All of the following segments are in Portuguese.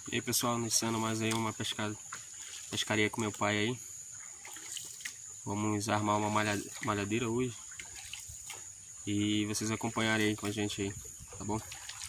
E aí pessoal, iniciando mais aí uma pescaria com meu pai aí. Vamos armar uma malhadeira hoje. E vocês acompanharem aí com a gente aí, tá bom?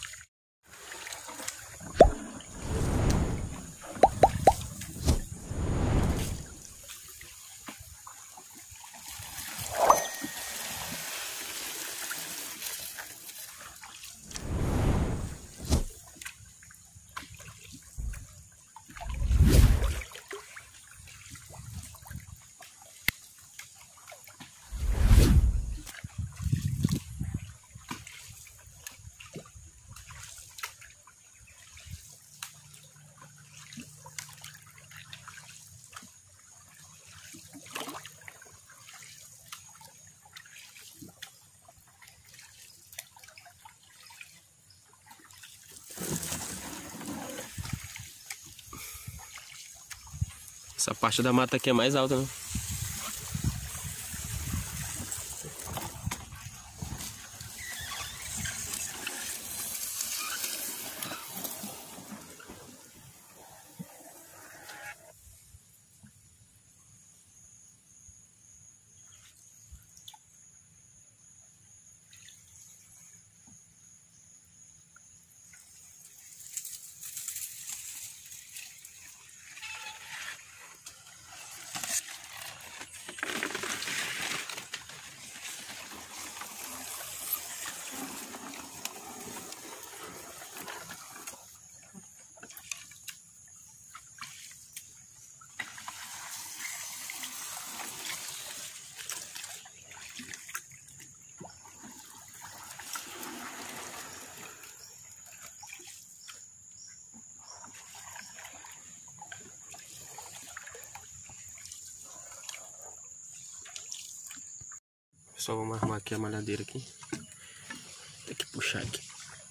Essa parte da mata aqui é mais alta, né? Só vamos armar aqui a malhadeira aqui. Tem que puxar aqui.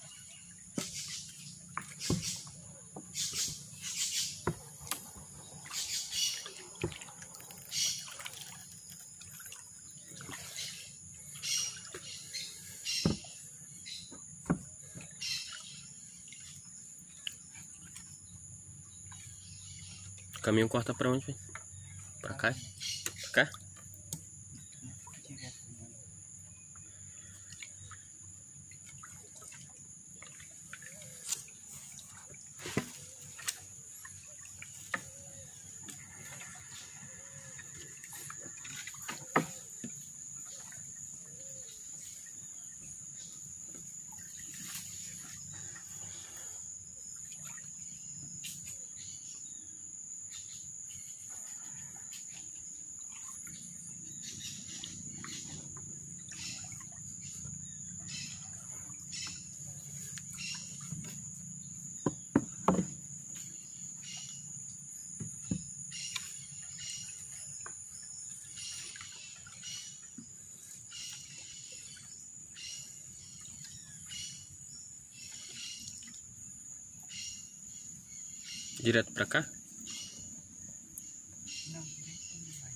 O caminho corta pra onde, velho? Pra cá? Pra cá? Direto pra cá? Não, direto não vai.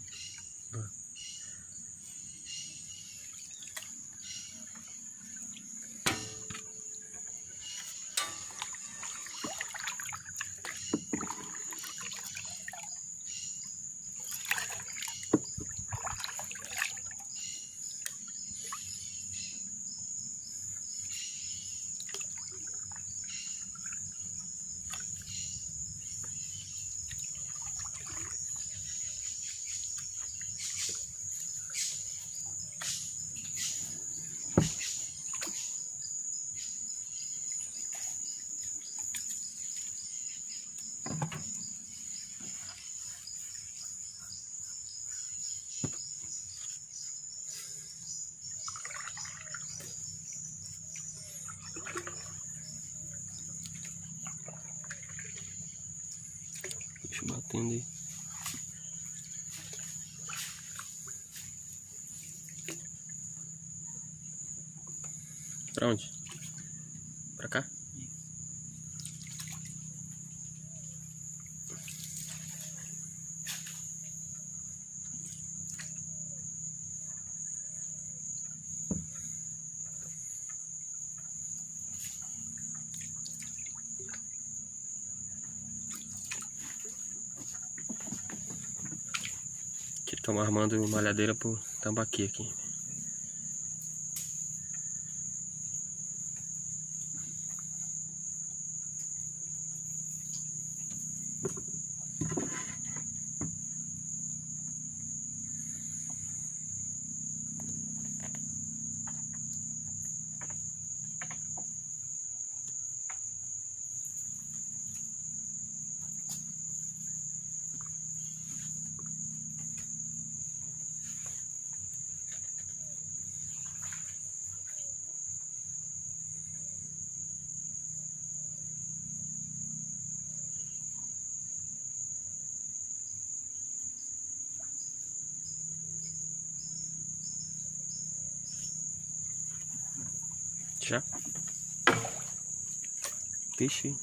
Deixa eu batendo aí. Pra onde? Pra cá? Estamos armando malhadeira pro tambaqui aqui. Já? Peixe.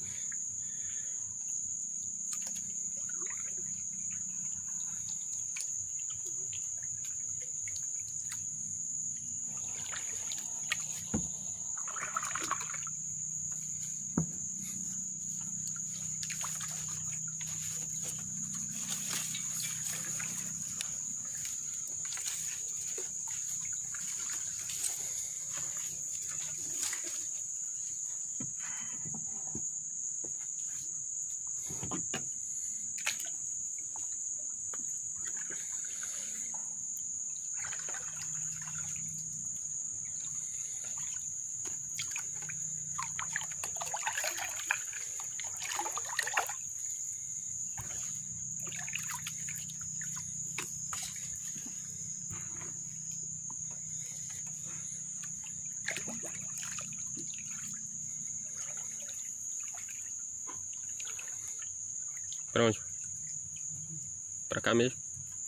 Pra onde? Pra cá mesmo.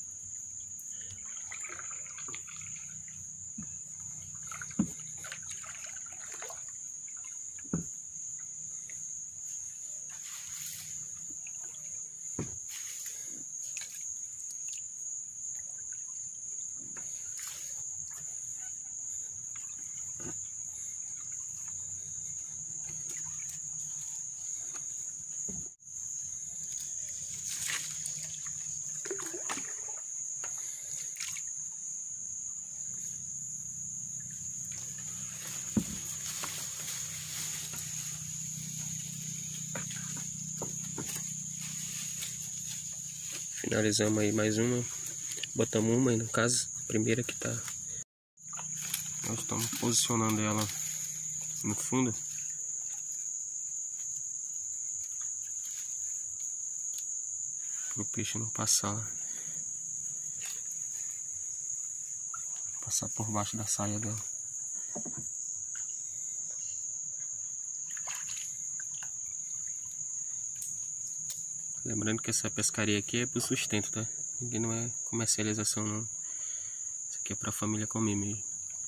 Finalizamos aí mais uma. Botamos uma aí, no caso, a primeira que tá. Nós estamos posicionando ela no fundo. Para o peixe não passar lá. Passar por baixo da saia dela. Lembrando que essa pescaria aqui é para o sustento, tá? Aqui não é comercialização não. Isso aqui é para a família comer mesmo.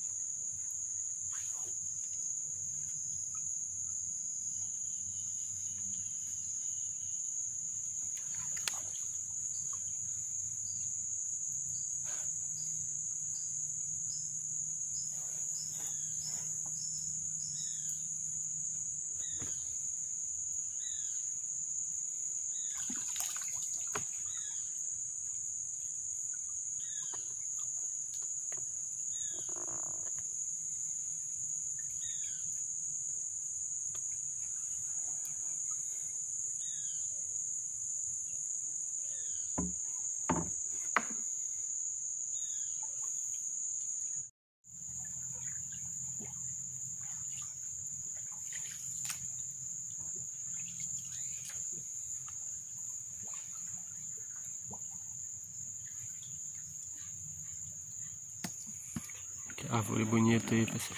Que árvore bonita aí, pessoal.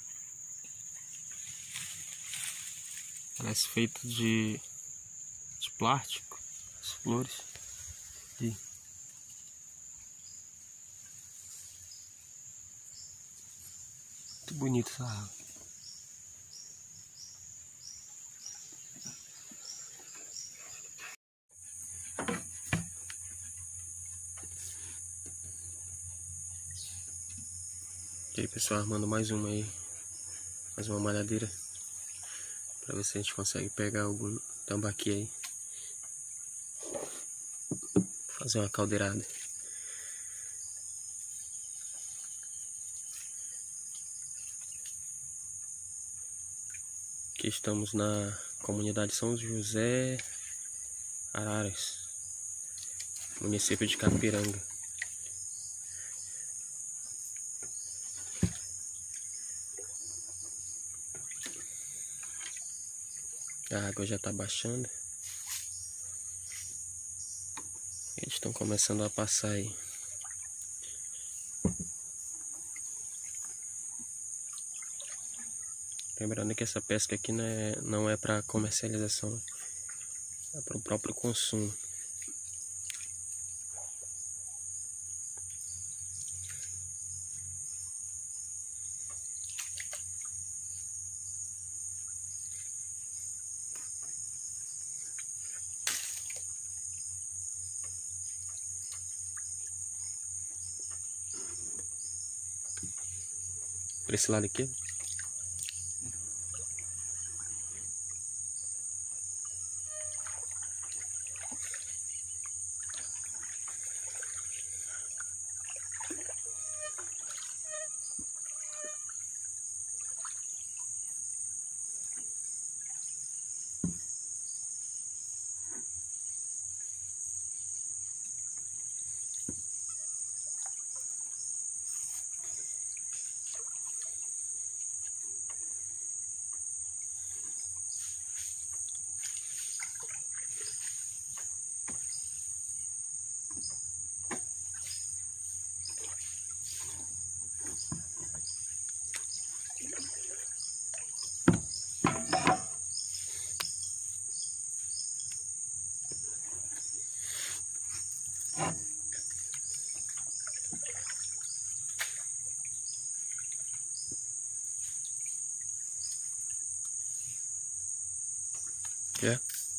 Parece feito de plástico, as flores. E muito bonito essa árvore. E aí, pessoal, armando mais uma aí. Mais uma malhadeira. Pra ver se a gente consegue pegar algum tambaqui aí. Fazer uma caldeirada. Aqui estamos na comunidade São José Araras, município de Capiranga. A água já está baixando. Eles estão começando a passar aí. Lembrando que essa pesca aqui não é para comercialização, é para o próprio consumo. Para esse lado aqui. É.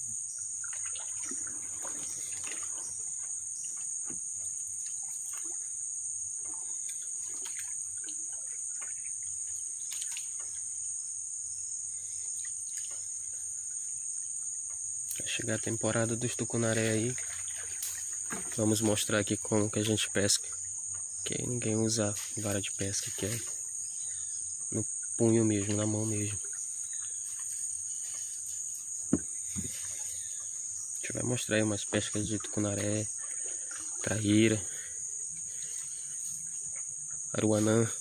Vai chegar a temporada dos tucunaré aí. Vamos mostrar aqui como que a gente pesca. Que ninguém usa vara de pesca, que é no punho mesmo, na mão mesmo. A gente vai mostrar aí umas pescas de tucunaré, traíra, aruanã.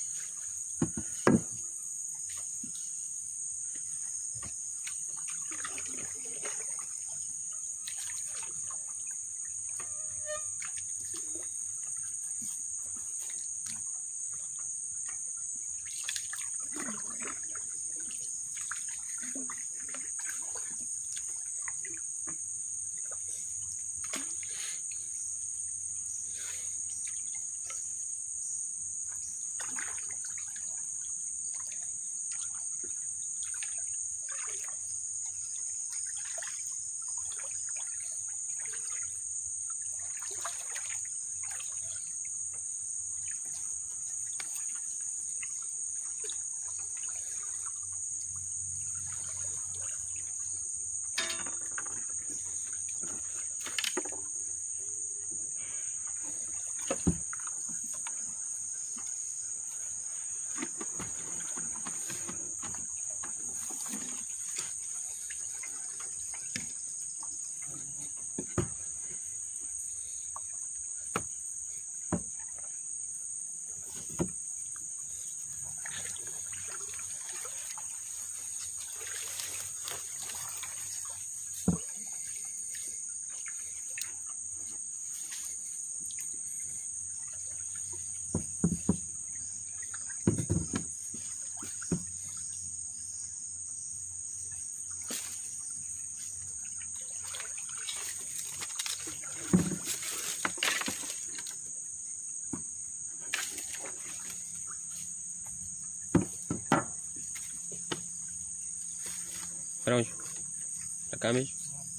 Pra onde? Pra cá mesmo?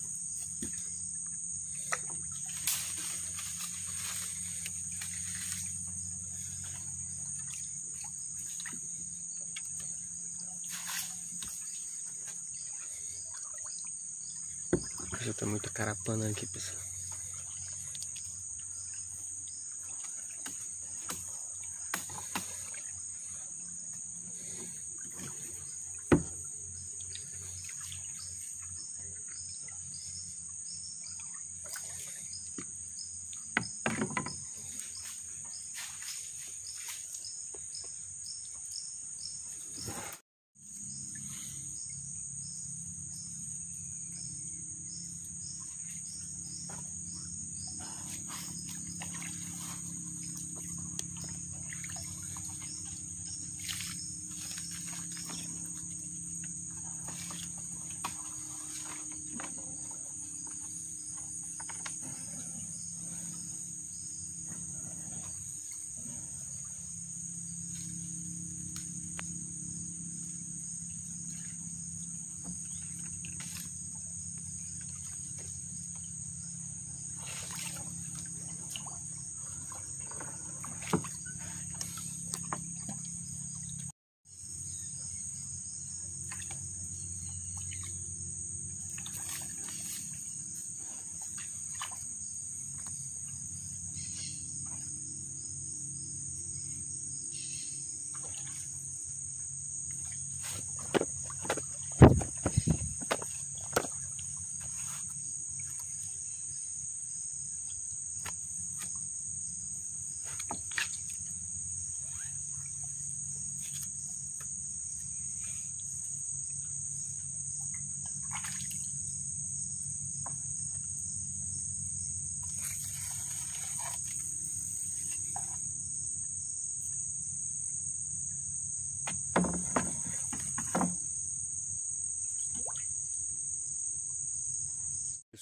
Já tá muito carapana aqui, pessoal.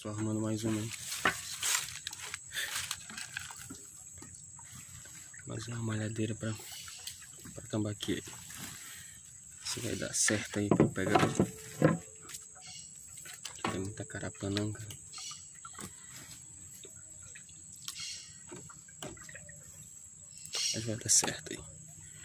Só arrumando mais uma aí. Mais uma malhadeira pra tambaqui. Se vai dar certo aí pra pegar. Tem muita carapanã, cara. Mas vai dar certo aí.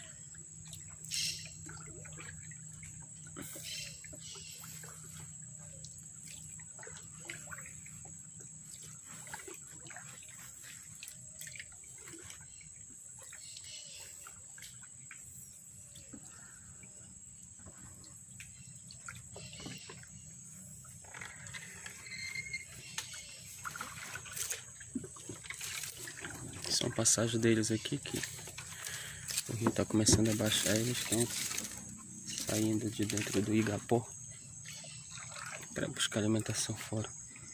São passagem deles aqui que o rio tá começando a baixar e eles estão saindo de dentro do igapó para buscar alimentação fora.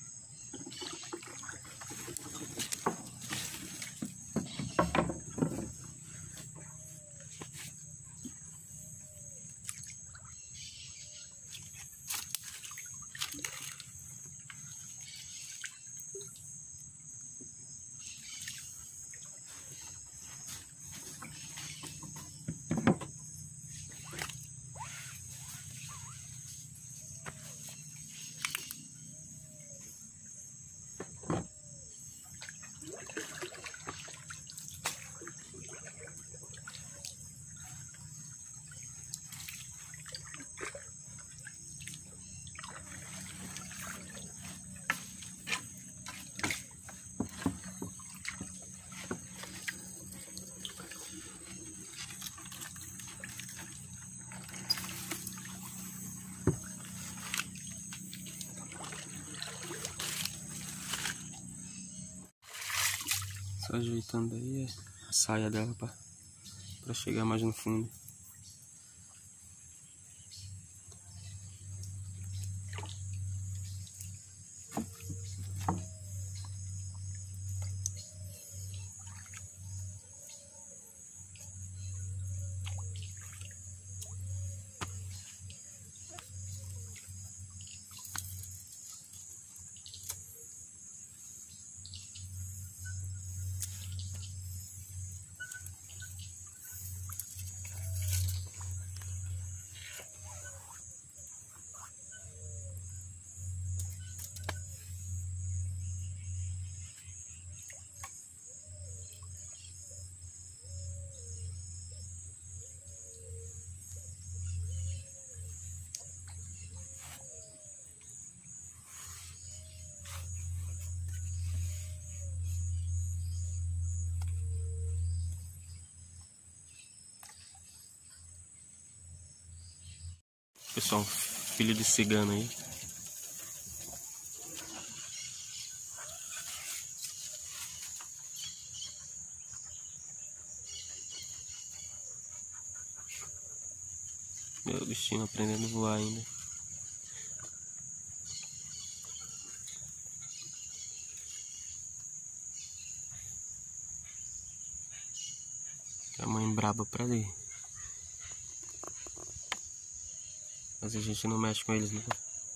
Só ajeitando aí a saia dela para chegar mais no fundo. Pessoal, filho de cigano aí. Meu bichinho aprendendo a voar ainda. A mãe braba pra ali. Mas a gente não mexe com eles, não.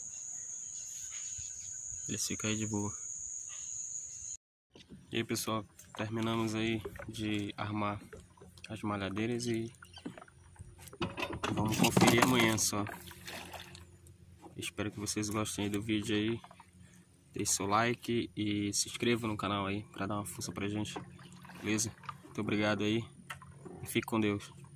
Eles ficam aí de boa. E aí, pessoal, terminamos aí de armar as malhadeiras e vamos conferir amanhã só. Espero que vocês gostem aí do vídeo aí. Deixe seu like e se inscreva no canal aí para dar uma força pra gente. Beleza? Muito obrigado aí e fique com Deus.